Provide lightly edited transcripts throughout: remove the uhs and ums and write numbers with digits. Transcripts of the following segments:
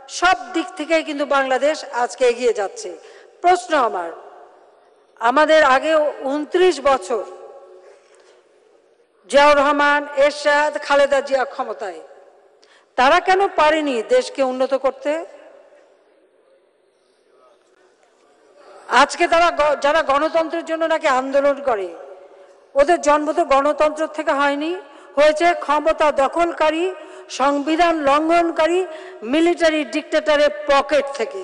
সব দিক থেকে কিন্তু বাংলাদেশ আজকে এগিয়ে যাচ্ছে। প্রশ্ন আমাদের আগে 29 বছর জিয়াউর রহমান, এরশাদ, খালেদা জিয়া ক্ষমতায়, তারা কেন পারেনি দেশকে উন্নত করতে? আজকে তারা যারা গণতন্ত্রের জন্য নাকি আন্দোলন করে, ওদের জন্ম তো গণতন্ত্র থেকে হয়নি, হয়েছে ক্ষমতা দখলকারী, সংবিধান লঙ্ঘনকারী মিলিটারি ডিক্টেটরের পকেট থেকে।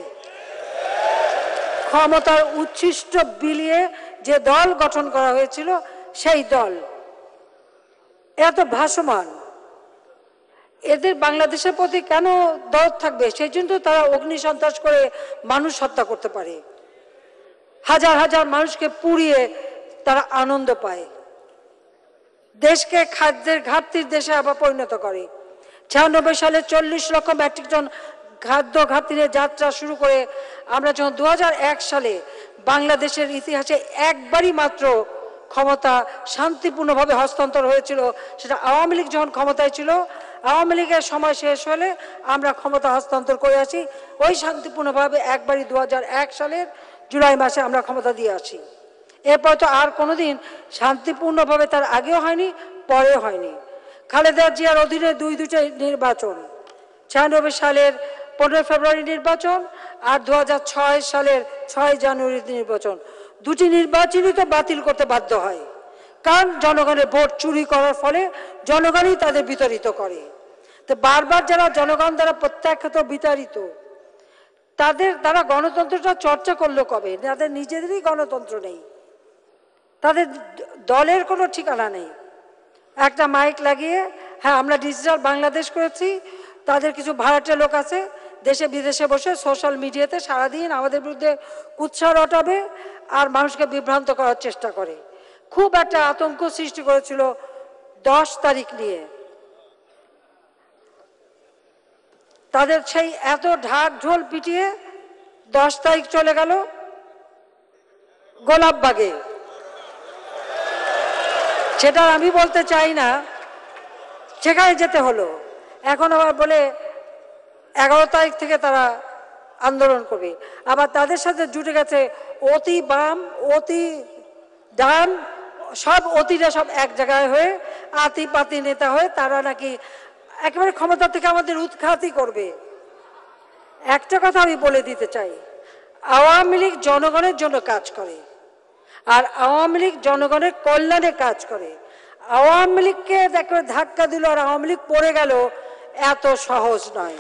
ক্ষমতার উচ্ছিষ্ট বিলিয়ে যে দল গঠন করা হয়েছিল, সেই দল এত ভাসমান, এদের বাংলাদেশের প্রতি কেন দরদ থাকবে? সেই জন্য তারা অগ্নিসন্ত্রাস করে মানুষ হত্যা করতে পারে, হাজার হাজার মানুষকে পুড়িয়ে তারা আনন্দ পায়, দেশকে খাদ্যের ঘাটতির দেশে আবার পরিণত করে। 96 সালে 40 লক্ষ মেট্রিক টন খাদ্য ঘাটতির যাত্রা শুরু করে আমরা যখন 2001 সালে বাংলাদেশের ইতিহাসে একবারই মাত্র ক্ষমতা শান্তিপূর্ণভাবে হস্তান্তর হয়েছিল, সেটা আওয়ামী লীগ যখন ক্ষমতায় ছিল। আওয়ামী লীগের সময় শেষ হলে আমরা ক্ষমতা হস্তান্তর করে আসি, ওই শান্তিপূর্ণভাবে একবারই 2001 সালের জুলাই মাসে আমরা ক্ষমতা দিয়ে আসি। এরপর তো আর কোনোদিন শান্তিপূর্ণভাবে, তার আগেও হয়নি, পরেও হয়নি। খালেদা জিয়ার অধীনে দুটি নির্বাচন, 96 সালের 15 ফেব্রুয়ারি নির্বাচন আর 2006 সালের 6 জানুয়ারি নির্বাচন, দুটি নির্বাচনই তো বাতিল করতে বাধ্য হয়, কারণ জনগণের ভোট চুরি করার ফলে জনগণই তাদের বিতাড়িত করে। তো বারবার যারা জনগণ দ্বারা প্রত্যাখ্যাত, বিতাড়িত, তারা গণতন্ত্রটা চর্চা করলো কবে? তাদের নিজেদেরই গণতন্ত্র নেই, তাদের দলের কোনো ঠিকানা নেই। একটা মাইক লাগিয়ে, হ্যাঁ আমরা ডিজিটাল বাংলাদেশ করেছি, তাদের কিছু ভাড়াটে লোক আছে দেশে বিদেশে বসে সোশ্যাল মিডিয়াতে সারাদিন আমাদের বিরুদ্ধে কুৎসা রটাবে আর মানুষকে বিভ্রান্ত করার চেষ্টা করে। খুব একটা আতঙ্ক সৃষ্টি করেছিল 10 তারিখ নিয়ে। তাদের সেই এত ঢাক ঢোল পিটিয়ে 10 তারিখ চলে গেল গোলাপবাগে। সেটা আমি বলতে চাই না, সেখানে যেতে হলো। এখন আবার বলে 11 তারিখ থেকে তারা আন্দোলন করবে। আবার তাদের সাথে জুটে গেছে অতি বাম, অতি ডান, সব অতিরা সব এক জায়গায় হয়ে আতি পাতি নেতা হয়ে তারা নাকি একেবারে ক্ষমতা থেকে আমাদের উৎখাতই করবে। একটা কথা আমি বলে দিতে চাই, আওয়ামী লীগ জনগণের জন্য কাজ করে, আর আওয়ামী লীগ জনগণের কল্যাণে কাজ করে। আওয়ামী লীগকে দেখো ধাক্কা দিল আর আওয়ামী লীগ পড়ে গেল, এত সহজ নয়।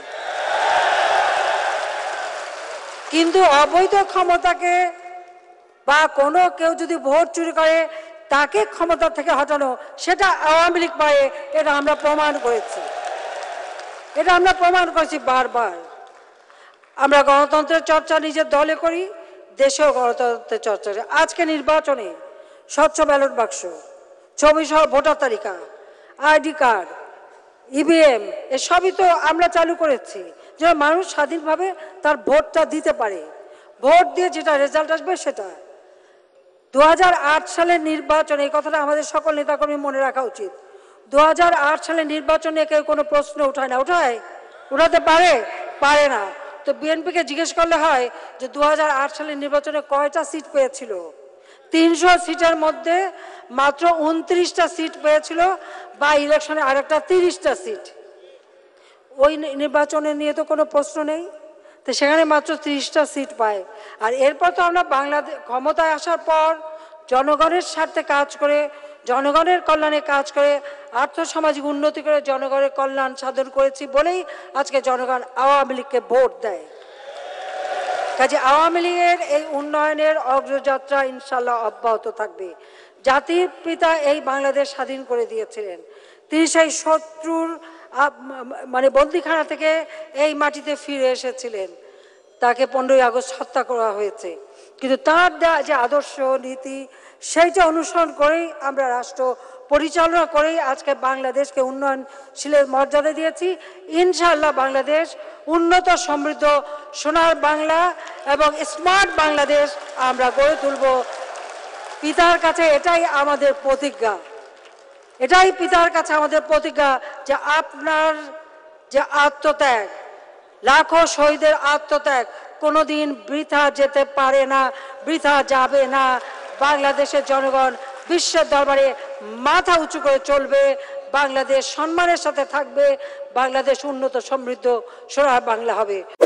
কিন্তু অবৈধ ক্ষমতাকে বা কোনো কেউ যদি ভোট চুরি করে তাকে ক্ষমতা থেকে হটানো, সেটা আওয়ামী লীগ পারে, এটা আমরা প্রমাণ করেছি, এটা আমরা প্রমাণ করেছি বারবার। আমরা গণতন্ত্রের চর্চা নিজের দলে করি, দেশেও গণতন্ত্রের চর্চা। আজকে নির্বাচনে স্বচ্ছ ব্যালট বাক্স, ছবি সহ ভোটার তালিকা, আইডি কার্ড, ইভিএম, এসবই তো আমরা চালু করেছি, যেন মানুষ স্বাধীনভাবে তার ভোটটা দিতে পারে। ভোট দিয়ে যেটা রেজাল্ট আসবে সেটা। 2008 সালের নির্বাচনে, এই কথাটা আমাদের সকল নেতাকর্মী মনে রাখা উচিত, 2008 সালের নির্বাচনে কেউ কোনো প্রশ্ন উঠায় না, উঠাতে পারে না। তো বিএনপিকে জিজ্ঞেস করলে হয় যে 2008 সালের নির্বাচনে কয়টা সিট পেয়েছিল? 300 সিটের মধ্যে মাত্র 29টা সিট পেয়েছিল, বা ইলেকশনে আরেকটা 30টা সিট। ওই নির্বাচনে নিয়ে তো কোনো প্রশ্ন নেই, তো সেখানে মাত্র 30টা সিট পায়। আর এরপর তো আমরা বাংলাদেশ ক্ষমতায় আসার পর জনগণের স্বার্থে কাজ করে, জনগণের কল্যাণে কাজ করে, আর্থসামাজিক উন্নতি করে জনগণের কল্যাণ সাধন করেছি বলেই আজকে জনগণ আওয়ামী লীগকে ভোট দেয়। কাজে আওয়ামী লীগের এই উন্নয়নের অগ্রযাত্রা ইনশাল্লাহ অব্যাহত থাকবে। জাতির পিতা এই বাংলাদেশ স্বাধীন করে দিয়েছিলেন, তিনি সেই শত্রুর মানে বন্দিখানা থেকে এই মাটিতে ফিরে এসেছিলেন, তাকে 15ই আগস্ট হত্যা করা হয়েছে। কিন্তু তার যে আদর্শ নীতি, সেইটা অনুসরণ করেই আমরা রাষ্ট্র পরিচালনা করেই আজকে বাংলাদেশকে উন্নয়নশীলের মর্যাদা দিয়েছি। ইনশাআল্লাহ বাংলাদেশ উন্নত, সমৃদ্ধ, সোনার বাংলা এবং স্মার্ট বাংলাদেশ আমরা গড়ে তুলব। পিতার কাছে এটাই আমাদের প্রতিজ্ঞা, এটাই পিতার কাছে আমাদের প্রতিজ্ঞা যে আপনার যে আত্মত্যাগ, লাখো শহীদের আত্মত্যাগ কোনোদিন বৃথা যেতে পারে না, বৃথা যাবে না। বাংলাদেশের জনগণ বিশ্বের দরবারে মাথা উঁচু করে চলবে, বাংলাদেশ সম্মানের সাথে থাকবে, বাংলাদেশ উন্নত সমৃদ্ধ সোনার বাংলা হবে।